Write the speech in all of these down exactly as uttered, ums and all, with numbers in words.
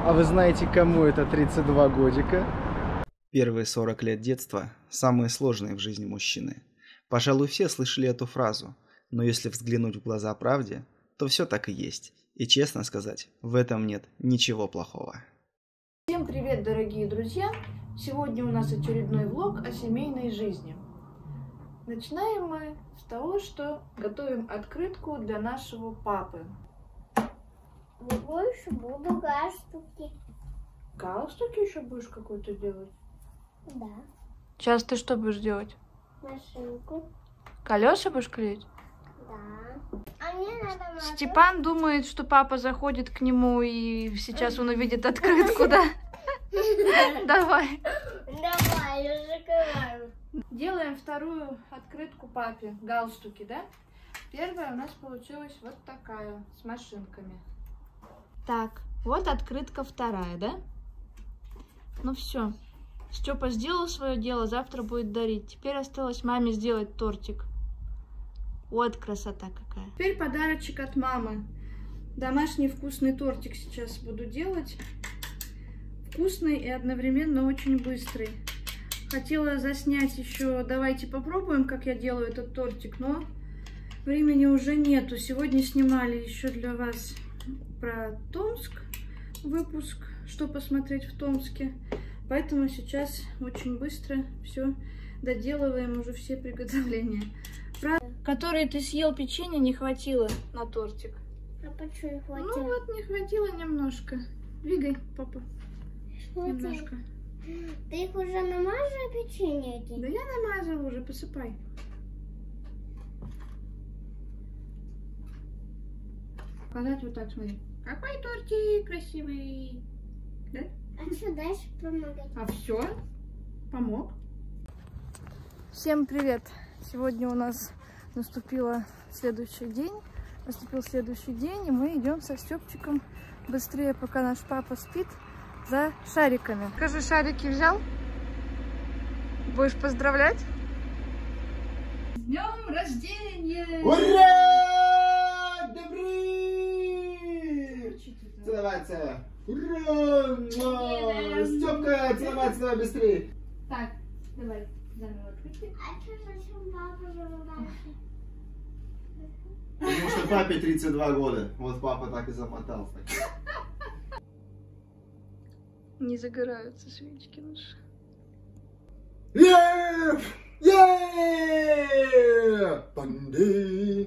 А вы знаете, кому это тридцать два годика? Первые сорок лет детства самые сложные в жизни мужчины. Пожалуй, все слышали эту фразу, но если взглянуть в глаза правде, то все так и есть. И честно сказать, в этом нет ничего плохого. Всем привет, дорогие друзья! Сегодня у нас очередной влог о семейной жизни. Начинаем мы с того, что готовим открытку для нашего папы. Больше буду галстуки. Галстуки еще будешь какой-то делать? Да. Сейчас ты что будешь делать? Машинку. Колеса будешь клеить? Да. А мне надо машинку. Степан думает, что папа заходит к нему и сейчас он увидит открытку, да? Давай. Давай, я закрываю. Делаем вторую открытку папе. Галстуки, да? Первая у нас получилась вот такая, с машинками. Так, вот открытка вторая, да? Ну все. Степа сделал свое дело, завтра будет дарить. Теперь осталось маме сделать тортик. Вот красота какая. Теперь подарочек от мамы. Домашний вкусный тортик сейчас буду делать. Вкусный и одновременно очень быстрый. Хотела заснять еще, давайте попробуем, как я делаю этот тортик, но времени уже нету. Сегодня снимали еще для вас про Томск выпуск, что посмотреть в Томске. Поэтому сейчас очень быстро все доделываем, уже все приготовления. Про... Которые ты съел печенье, не хватило на тортик. А почему не хватило? Ну вот, не хватило немножко. Двигай, папа. Немножко. Ты их уже намазала печенье эти? Да я намазала уже, посыпай. Показать вот так, смотри. Какой тортик красивый. Да? А что дальше помогать? А все, помог. Всем привет! Сегодня у нас наступила следующий день. Наступил следующий день, и мы идем со Степчиком быстрее, пока наш папа спит, за шариками. Скажи, шарики взял? Будешь поздравлять? С днем рождения! Ура! Добрый! Целоваться! Ура! Степка, целоваться быстрее! Так, давай заново открыть. А что зачем папа его дальше? Потому что папе тридцать два года. Вот папа так и замотался. Не загораются свечки наши. Еее! Еее! Банды!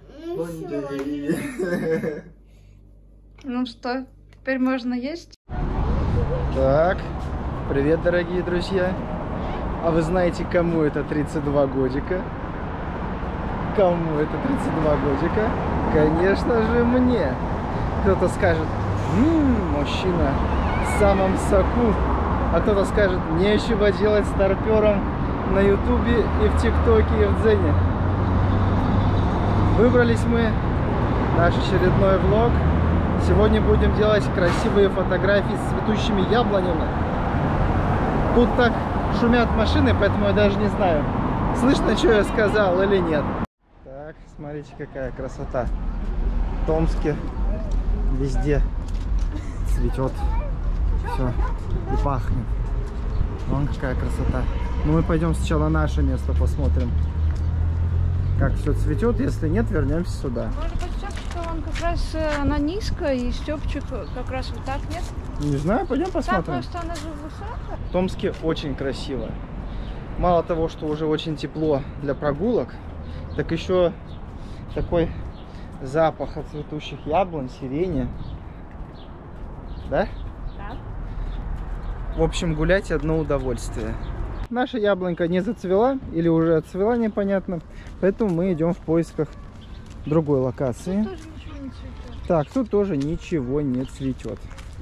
Банды! Ну что, теперь можно есть? Так, привет, дорогие друзья. А вы знаете, кому это тридцать два годика? Кому это тридцать два годика? Конечно же мне. Кто-то скажет, ммм, мужчина в самом соку. А кто-то скажет, нечего делать старпером на ютубе и в тиктоке, и в дзене. Выбрались мы, наш очередной влог. Сегодня будем делать красивые фотографии с цветущими яблонями. Тут так шумят машины, поэтому я даже не знаю, слышно, что я сказал или нет. Так, смотрите, какая красота. В Томске везде цветет все и пахнет. Вон какая красота. Ну, мы пойдем сначала наше место посмотрим, как все цветет. Если нет, вернемся сюда. Может быть, Степчика, он как раз, она низкая, и Степчик как раз вот так, нет? Не знаю, пойдем посмотрим. Так, просто она же высокая. В Томске очень красиво. Мало того, что уже очень тепло для прогулок, так еще такой запах от цветущих яблонь, сирени. Да? Да. В общем, гулять одно удовольствие. Наша яблонька не зацвела или уже отцвела, непонятно. Поэтому мы идем в поисках другой локации. Тут тоже ничего не цветет. Так, тут тоже ничего не цветет.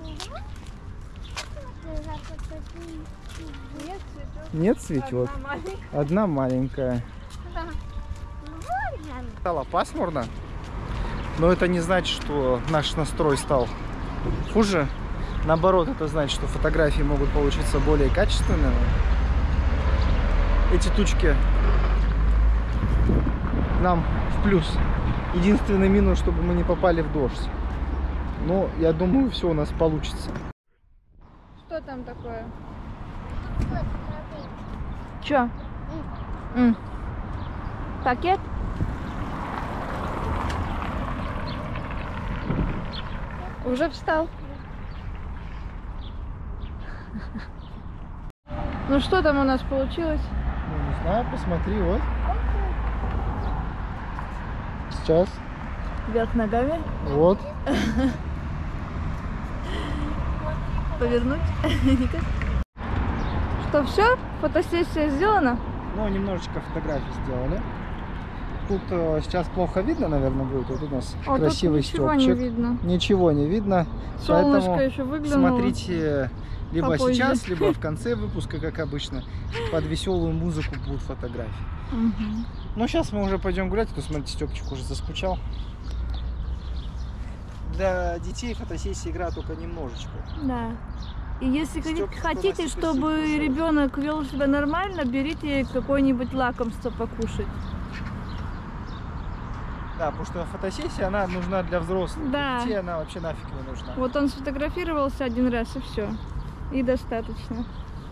Нет, цветет. Нет, цветет. Одна маленькая. Одна маленькая. Да. Стало пасмурно, но это не значит, что наш настрой стал хуже. Наоборот, это значит, что фотографии могут получиться более качественными. Эти тучки нам в плюс. Единственный минус, чтобы мы не попали в дождь. Но я думаю, все у нас получится. что там такое? Вот, смотри. Чё? М. Пакет? Уже встал. Ну что там у нас получилось? Ну, не знаю, посмотри, вот. Сейчас. Вверх ногами. Вот. Повернуть. Никак. Что, все? Фотосессия сделана? Ну, немножечко фотографий сделали. Тут э, сейчас плохо видно, наверное, будет. Вот у нас О, красивый тут ничего стёпчик. не видно. Ничего не видно. Солнышко Поэтому еще выглянуло. смотрите либо попозже. сейчас, либо в конце выпуска, как обычно. Под веселую музыку будут фотографии. Мгм. Ну, сейчас мы уже пойдем гулять. А то, смотрите, Степчик уже заскучал. Для детей фотосессия игра только немножечко. Да. И если Стёпка, хотите- хотите, приносит чтобы аппетит, ребенок вел себя нормально, берите какое-нибудь лакомство покушать. Да, потому что фотосессия, она нужна для взрослых. Да. Для детей она вообще нафиг не нужна. Вот он сфотографировался один раз и все. И достаточно.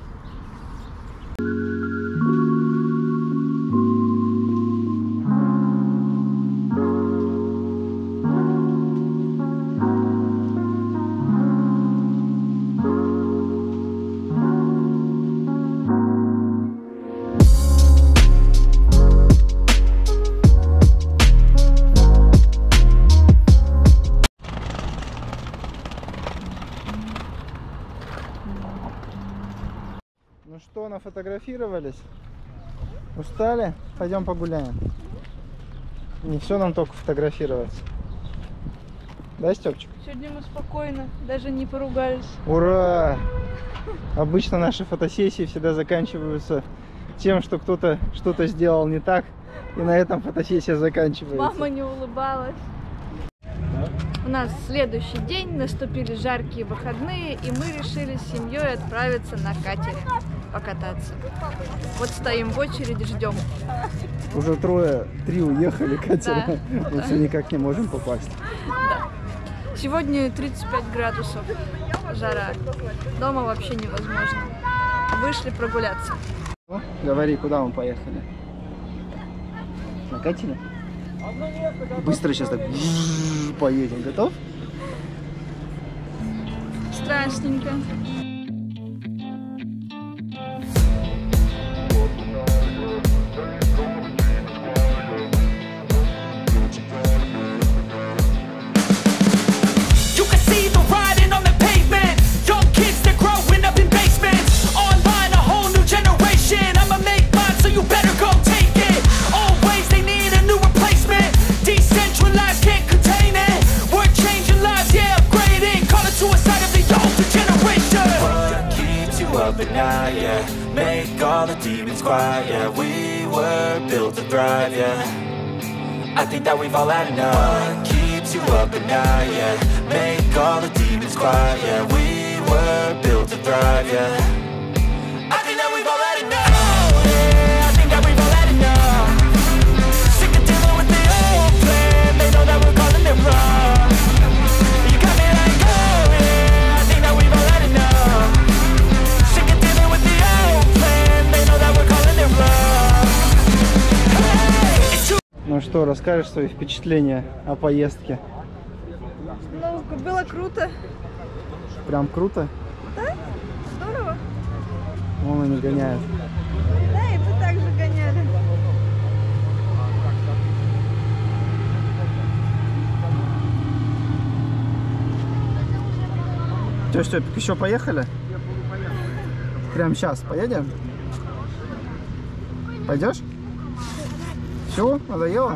Ну что, нафотографировались? Устали? Пойдем погуляем. Не все нам только фотографироваться. Да, Степчик? Сегодня мы спокойно, даже не поругались. Ура! Обычно наши фотосессии всегда заканчиваются тем, что кто-то что-то сделал не так, и на этом фотосессия заканчивается. Мама не улыбалась. У нас следующий день, наступили жаркие выходные, и мы решили с семьей отправиться на катере покататься. Вот стоим в очереди, ждем. Уже трое, три уехали, Катя. Да. Мы все никак не можем попасть. Сегодня тридцать пять градусов, жара. Дома вообще невозможно. Вышли прогуляться. Ну, говори, куда мы поехали? На катере? Быстро сейчас так поедем. Готов? Страшненько. You can see the writing on the pavement. Young kids, they're growing up in basements. Online, a whole new generation. I'ma make mine, so you better go take it. Always, they need a new replacement. Decentralized, can't contain it. We're changing lives, yeah, upgrading. Call it suicide of the older generation. What keeps you up at night, yeah? Make all the demons quiet, yeah. We were built to thrive, yeah. I think that we've all had enough. What keeps you up at night, yeah? Make all the demons quiet, yeah. We were built to thrive, yeah. I think that we've all had enough. Oh, yeah, I think that we've all had enough. Sick of dealing with the old plan. They know that we're calling it wrong. You got me like, oh, yeah, I think that we've all had enough. Sick of dealing with the old plan. They know that we're calling it wrong. Hey, it's true. Ну что, расскажешь свои впечатления о поездке? Ну, было круто. Прям круто? Здорово. Вон они гоняют. Да, и мы также гоняли. Че, Степик, еще поехали? Прям сейчас поедем? Пойдешь? Все, надоело?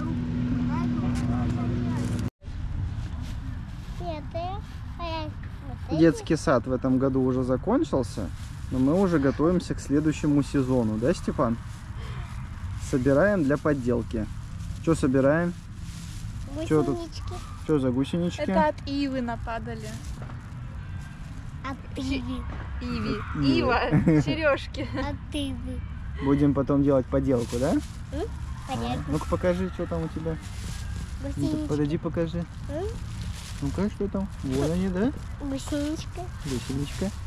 Детский сад в этом году уже закончился, но мы уже готовимся к следующему сезону, да, Степан? Собираем для подделки. Что собираем? Что тут? Что за гусенички? Это от ивы нападали. От ивы. Иви. Ива. Ива. Сережки. От ивы. Будем потом делать подделку, да? Понятно. Ну-ка покажи, что там у тебя. Гусеничка. Подойди, покажи. М? Ну-ка, что там? Вот они, да? Гусеничка. Гусеничка.